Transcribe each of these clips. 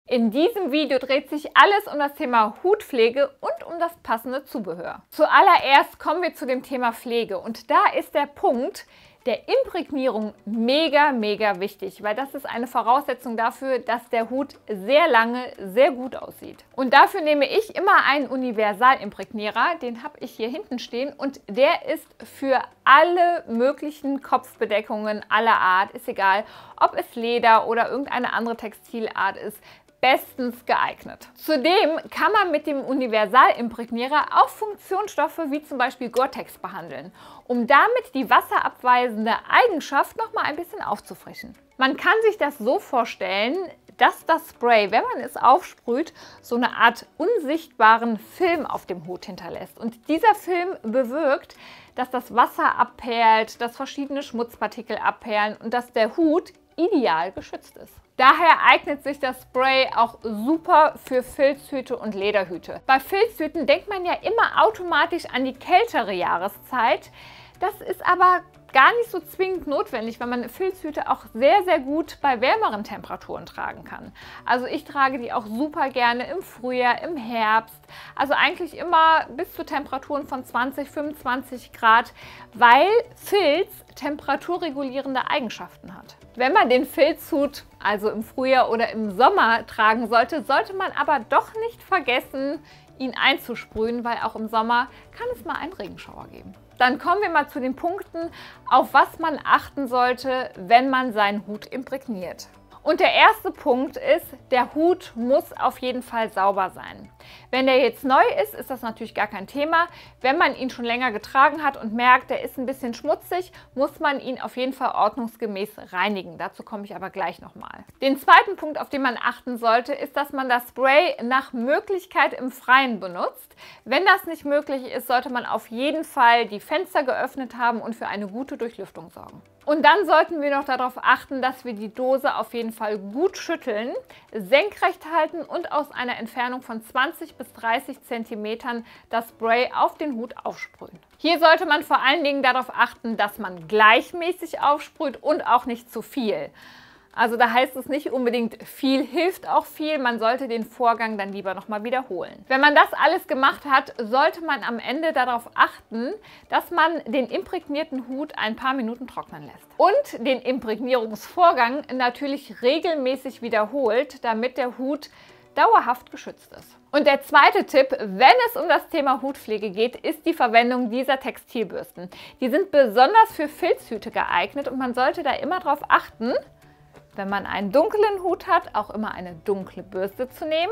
In diesem Video dreht sich alles um das Thema Hutpflege und um das passende Zubehör. Zuallererst kommen wir zu dem Thema Pflege und da ist der Punkt der Imprägnierung mega wichtig, weil das ist eine Voraussetzung dafür, dass der Hut sehr lange sehr gut aussieht. Und dafür nehme ich immer einen Universalimprägnierer, den habe ich hier hinten stehen und der ist für alle möglichen Kopfbedeckungen aller Art, ist egal, ob es Leder oder irgendeine andere Textilart ist, bestens geeignet. Zudem kann man mit dem Universalimprägnierer auch Funktionsstoffe wie zum Beispiel Gore-Tex behandeln, um damit die wasserabweisende Eigenschaft noch mal ein bisschen aufzufrischen. Man kann sich das so vorstellen, dass das Spray, wenn man es aufsprüht, so eine Art unsichtbaren Film auf dem Hut hinterlässt. Und dieser Film bewirkt, dass das Wasser abperlt, dass verschiedene Schmutzpartikel abperlen und dass der Hut ideal geschützt ist. Daher eignet sich das Spray auch super für Filzhüte und Lederhüte. Bei Filzhüten denkt man ja immer automatisch an die kältere Jahreszeit. Das ist aber gar nicht so zwingend notwendig, weil man Filzhüte auch sehr gut bei wärmeren Temperaturen tragen kann. Also ich trage die auch super gerne im Frühjahr, im Herbst, also eigentlich immer bis zu Temperaturen von 20, 25 Grad, weil Filz temperaturregulierende Eigenschaften hat. Wenn man den Filzhut also im Frühjahr oder im Sommer tragen sollte, sollte man aber doch nicht vergessen, ihn einzusprühen, weil auch im Sommer kann es mal einen Regenschauer geben. Dann kommen wir mal zu den Punkten, auf was man achten sollte, wenn man seinen Hut imprägniert. Und der erste Punkt ist, der Hut muss auf jeden Fall sauber sein. Wenn der jetzt neu ist, ist das natürlich gar kein Thema. Wenn man ihn schon länger getragen hat und merkt, der ist ein bisschen schmutzig, muss man ihn auf jeden Fall ordnungsgemäß reinigen. Dazu komme ich aber gleich nochmal. Den zweiten Punkt, auf den man achten sollte, ist, dass man das Spray nach Möglichkeit im Freien benutzt. Wenn das nicht möglich ist, sollte man auf jeden Fall die Fenster geöffnet haben und für eine gute Durchlüftung sorgen. Und dann sollten wir noch darauf achten, dass wir die Dose auf jeden Fall gut schütteln, senkrecht halten und aus einer Entfernung von 20 bis 30 cm das Spray auf den Hut aufsprühen. Hier sollte man vor allen Dingen darauf achten, dass man gleichmäßig aufsprüht und auch nicht zu viel. Also da heißt es nicht unbedingt, viel hilft auch viel, man sollte den Vorgang dann lieber nochmal wiederholen. Wenn man das alles gemacht hat, sollte man am Ende darauf achten, dass man den imprägnierten Hut ein paar Minuten trocknen lässt. Und den Imprägnierungsvorgang natürlich regelmäßig wiederholt, damit der Hut dauerhaft geschützt ist. Und der zweite Tipp, wenn es um das Thema Hutpflege geht, ist die Verwendung dieser Textilbürsten. Die sind besonders für Filzhüte geeignet und man sollte da immer darauf achten, wenn man einen dunklen Hut hat, auch immer eine dunkle Bürste zu nehmen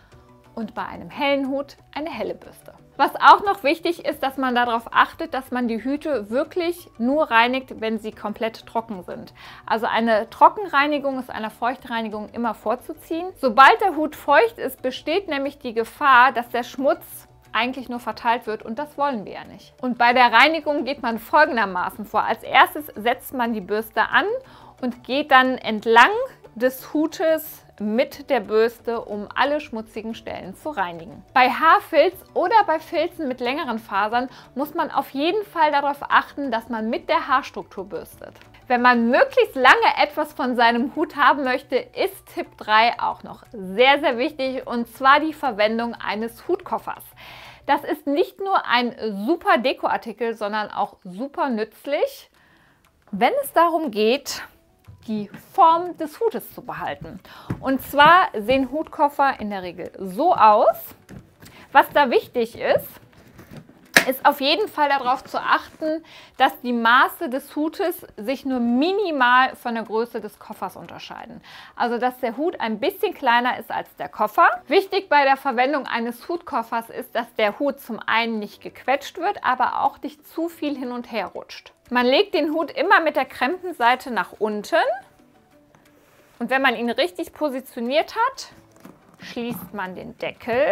und bei einem hellen Hut eine helle Bürste. Was auch noch wichtig ist, dass man darauf achtet, dass man die Hüte wirklich nur reinigt, wenn sie komplett trocken sind. Also eine Trockenreinigung ist einer Feuchtreinigung immer vorzuziehen. Sobald der Hut feucht ist, besteht nämlich die Gefahr, dass der Schmutz eigentlich nur verteilt wird und das wollen wir ja nicht. Und bei der Reinigung geht man folgendermaßen vor. Als erstes setzt man die Bürste an und geht dann entlang des Hutes mit der Bürste, um alle schmutzigen Stellen zu reinigen. Bei Haarfilz oder bei Filzen mit längeren Fasern muss man auf jeden Fall darauf achten, dass man mit der Haarstruktur bürstet. Wenn man möglichst lange etwas von seinem Hut haben möchte, ist Tipp 3 auch noch sehr wichtig, und zwar die Verwendung eines Hutkoffers. Das ist nicht nur ein super Dekoartikel, sondern auch super nützlich, wenn es darum geht, die Form des Hutes zu behalten. Und zwar sehen Hutkoffer in der Regel so aus. Was da wichtig ist auf jeden Fall darauf zu achten, dass die Maße des Hutes sich nur minimal von der Größe des Koffers unterscheiden. Also dass der Hut ein bisschen kleiner ist als der Koffer. Wichtig bei der Verwendung eines Hutkoffers ist, dass der Hut zum einen nicht gequetscht wird, aber auch nicht zu viel hin und her rutscht. Man legt den Hut immer mit der Krempenseite nach unten und wenn man ihn richtig positioniert hat, schließt man den Deckel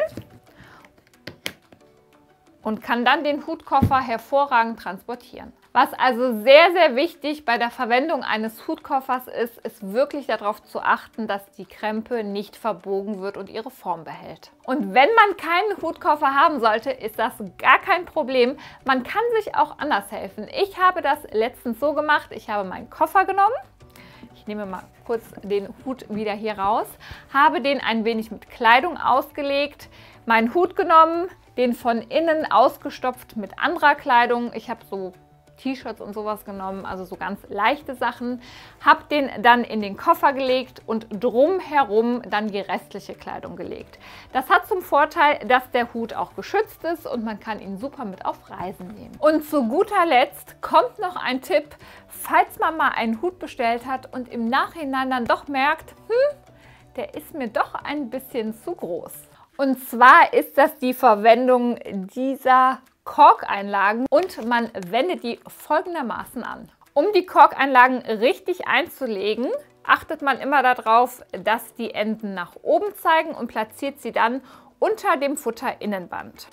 und kann dann den Hutkoffer hervorragend transportieren. Was also sehr wichtig bei der Verwendung eines Hutkoffers ist wirklich darauf zu achten, dass die Krempe nicht verbogen wird und ihre Form behält. Und wenn man keinen Hutkoffer haben sollte, ist das gar kein Problem. Man kann sich auch anders helfen. Ich habe das letztens so gemacht, ich habe meinen Koffer genommen, Ich nehme mal kurz den Hut wieder hier raus, habe den ein wenig mit Kleidung ausgelegt, meinen Hut genommen, den von innen ausgestopft mit anderer Kleidung. Ich habe so T-Shirts und sowas genommen, also so ganz leichte Sachen. Habe den dann in den Koffer gelegt und drumherum dann die restliche Kleidung gelegt. Das hat zum Vorteil, dass der Hut auch geschützt ist und man kann ihn super mit auf Reisen nehmen. Und zu guter Letzt kommt noch ein Tipp, falls man mal einen Hut bestellt hat und im Nachhinein dann doch merkt, der ist mir doch ein bisschen zu groß. Und zwar ist das die Verwendung dieser Korkeinlagen und man wendet die folgendermaßen an. Um die Korkeinlagen richtig einzulegen, achtet man immer darauf, dass die Enden nach oben zeigen und platziert sie dann unter dem Futterinnenband.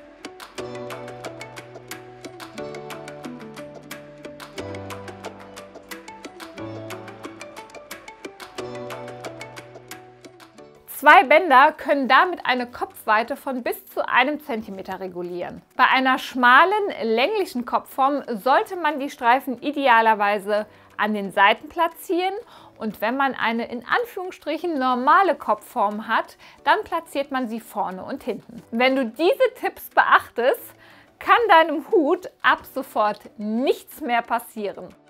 Zwei Bänder können damit eine Kopfweite von bis zu 1 cm regulieren. Bei einer schmalen, länglichen Kopfform sollte man die Streifen idealerweise an den Seiten platzieren und wenn man eine in Anführungsstrichen normale Kopfform hat, dann platziert man sie vorne und hinten. Wenn du diese Tipps beachtest, kann deinem Hut ab sofort nichts mehr passieren.